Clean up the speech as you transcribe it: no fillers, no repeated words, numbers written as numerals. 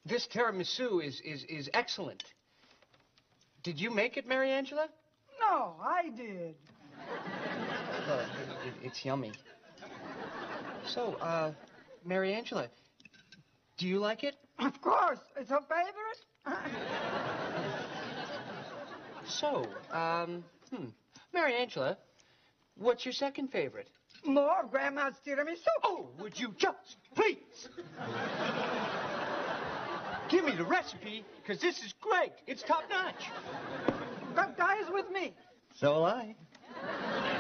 This tiramisu is excellent. Did you make it, Mary Angela? No, I did. Well, it's yummy. So, Mary Angela, do you like it? Of course. It's her favorite. So, Mary Angela, what's your second favorite? More Grandma's tiramisu. Oh, would you just please? Give me the recipe, because this is great. It's top-notch. That guy is with me. So will I.